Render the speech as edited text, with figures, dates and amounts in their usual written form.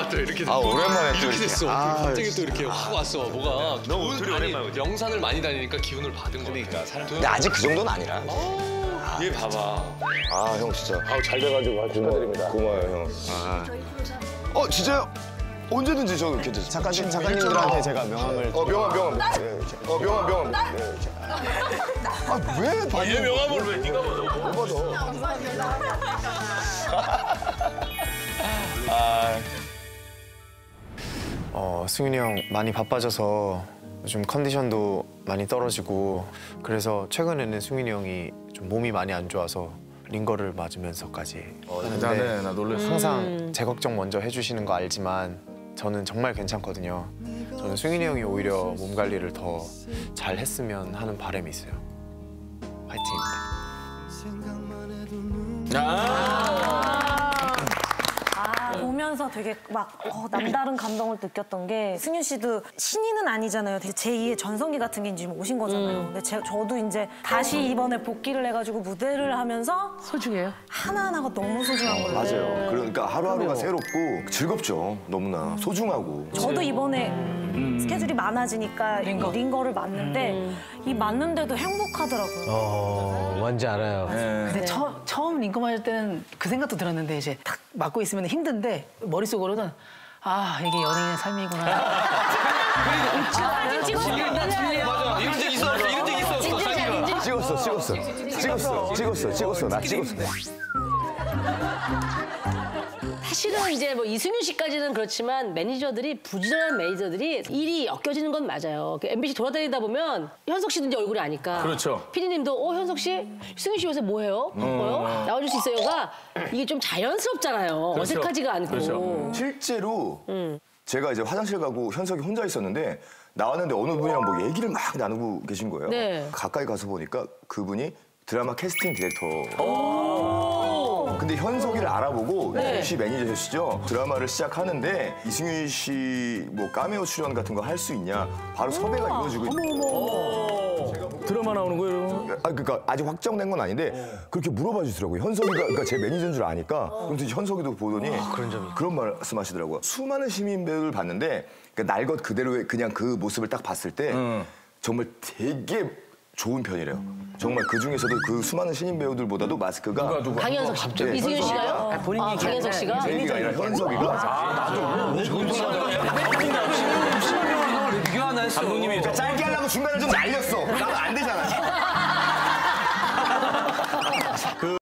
또 이렇게 오랜만에 또 이렇게 됐어. 갑자기 또 이렇게 확 왔어. 뭐가 너무 둘이 오랜만에 오지. 영산을 많이 다니니까 기운을 받은 거야. 그러니까 근데 아직 그 정도는 아니라. 얘 봐봐. 형 진짜. 잘 돼가지고 축하드립니다. 고마워요, 형. 진짜요? 언제든지 저는 괜찮습니다. 작가님들한테 제가 명함을. 명함. 명함. 왜? 얘 명함을 왜 네가 받아? 못 받아. 승윤이 형 많이 바빠져서 요즘 컨디션도 많이 떨어지고 그래서 최근에는 승윤이 형이 좀 몸이 많이 안 좋아서 링거를 맞으면서까지 하는데 나 놀랐어. 항상 제 걱정 먼저 해주시는 거 알지만 저는 정말 괜찮거든요. 저는 승윤이 형이 오히려 몸 관리를 더 잘 했으면 하는 바람이 있어요. 화이팅입니다. 보면서 되게 막 남다른 감동을 느꼈던 게 승윤 씨도 신인은 아니잖아요. 되게 제2의 전성기 같은 게 이제 오신 거잖아요. 근데 저도 이제 다시 이번에 복귀를 해가지고 무대를 하면서 소중해요? 하나하나가 너무 소중한 거예요. 맞아요. 그러니까 하루하루가 새롭고 즐겁죠. 너무나 소중하고. 저도 이번에 스케줄이 많아지니까 링거를 맞는데 이 맞는데도 행복하더라고요. 뭔지 알아요. 근데 처음 링거 맞을 때는 그 생각도 들었는데 이제 딱 맞고 있으면 힘든데 머릿속으로는 이게 연예인의 삶이구나. 사진 찍었어. 맞아. 이런 적 있어. 이런 적 있어. 찍었어. 나 찍었어. 사실은 이제 뭐 이승윤 씨까지는 그렇지만 매니저들이 부지런한 매니저들이 일이 엮여지는 건 맞아요. MBC 돌아다니다 보면 현석 씨도 이제 얼굴이 아니까. 그렇죠. 피디님도 현석 씨, 승윤 씨 요새 뭐 해요? 바빠요? 나와줄 수 있어요가 이게 좀 자연스럽잖아요. 그렇죠. 어색하지가 않고. 그렇죠. 실제로 제가 이제 화장실 가고 현석이 혼자 있었는데 나왔는데 어느 분이랑 뭐 얘기를 막 나누고 계신 거예요. 네. 가까이 가서 보니까 그분이 드라마 캐스팅 디렉터. 근데 현석이를 알아보고 이승윤 씨 매니저시죠. 드라마를 시작하는데 이승윤 씨 뭐 카메오 출연 같은 거 할 수 있냐 바로 섭외가 이루어지고 드라마 나오는 거예요? 그러니까 아직 확정된 건 아닌데 그렇게 물어봐 주더라고요. 현석이가 그러니까 제 매니저인 줄 아니까 그럼 현석이도 보더니 그런 말씀하시더라고요. 수많은 시민 배우를 봤는데 그러니까 날 것 그대로의 그냥 그 모습을 딱 봤을 때 정말 되게 좋은 편이래요. 정말 그 중에서도 그 수많은 신인 배우들보다도 마스크가 강현석 씨. 이승윤 씨가요? 본인 얘기 강현석 씨가? 제 얘기가 아니라 현석이가 감독님이 짧게 하려고 중간에 좀 날렸어. 나도 안 되잖아.